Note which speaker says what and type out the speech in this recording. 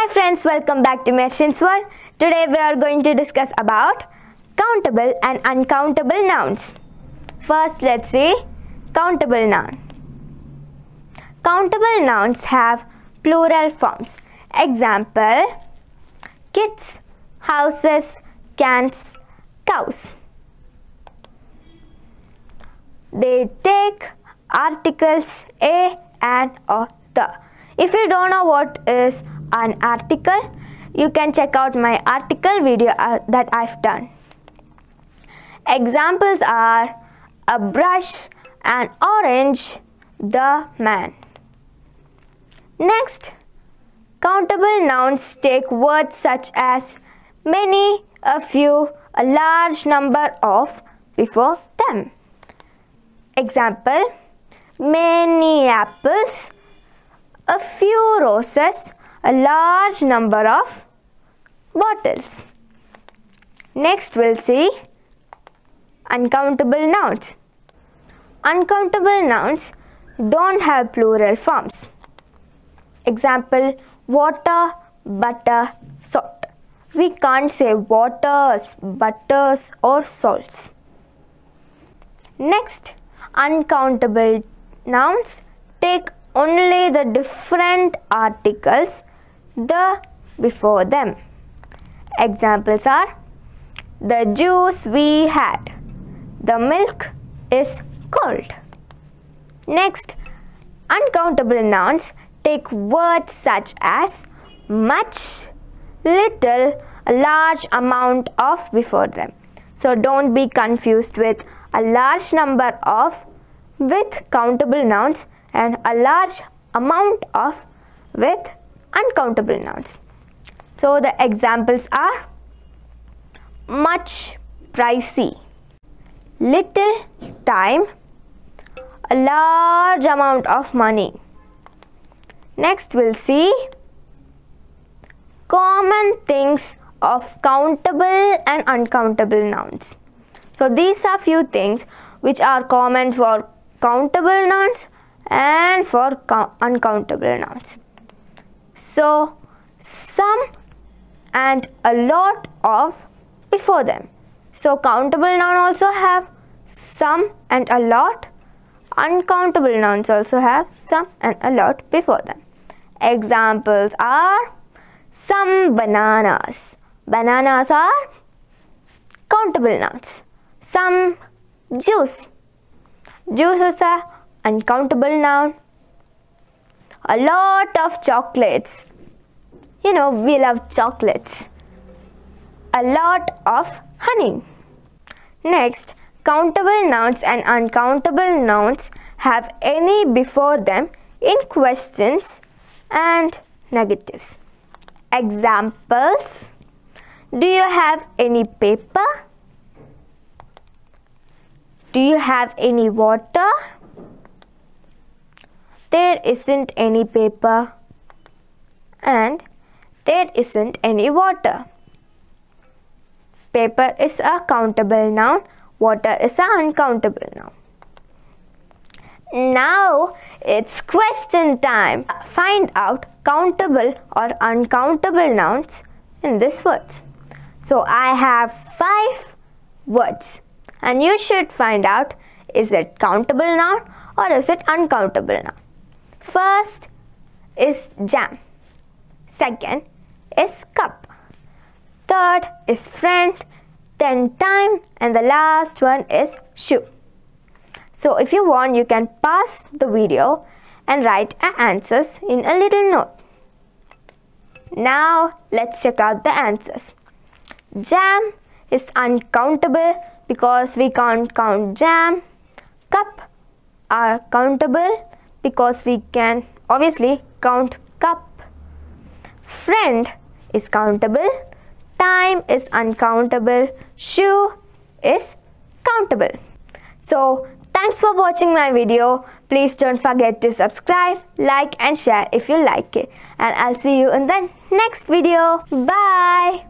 Speaker 1: friends, welcome back to Machines World. Today we are going to discuss about countable and uncountable nouns. First, let's see countable noun. Countable nouns have plural forms. Example: kids, houses, cans, cows. They take articles a, and, or, the. If you don't know what is an article, you can check out my article video that I've done. Examples are a brush, an orange, the man. Next, countable nouns take words such as many, a few, a large number of before them. Example: many apples, a few roses, a large number of bottles. Next, we'll see uncountable nouns. Uncountable nouns don't have plural forms. Example: water, butter, salt. We can't say waters, butters, or salts. Next, uncountable nouns take only the different articles the before them. Examples are the juice we had, the milk is cold. Next, uncountable nouns take words such as much, little, a large amount of before them. So don't be confused with a large number of with countable nouns and a large amount of with uncountable nouns. So the examples are much, pricey, little time, a large amount of money. Next, we'll see common things of countable and uncountable nouns. So these are few things which are common for countable nouns and for uncountable nouns. So some and a lot of before them. So countable noun also have some and a lot. Uncountable nouns also have some and a lot before them. Examples are some bananas. Bananas are countable nouns. Some juice. Juice is a uncountable noun. A lot of chocolates. You know, we love chocolates. A lot of honey. Next, countable nouns and uncountable nouns have any before them in questions and negatives. Examples: do you have any paper? Do you have any water? There isn't any paper and there isn't any water. Paper is a countable noun, water is an uncountable noun. Now it's question time. Find out countable or uncountable nouns in these words. So I have 5 words and you should find out, is it countable noun or is it uncountable noun. First is jam. Second is cup. Third is friend. Then time, and the last one is shoe. So if you want, you can pause the video and write answers in a little note. Now let's check out the answers. Jam is uncountable because we can't count jam. Cup are countable because we can obviously count cup. Friend is countable. Time is uncountable. Shoe is countable. So thanks for watching my video. Please don't forget to subscribe, like and share if you like it. And I'll see you in the next video. Bye.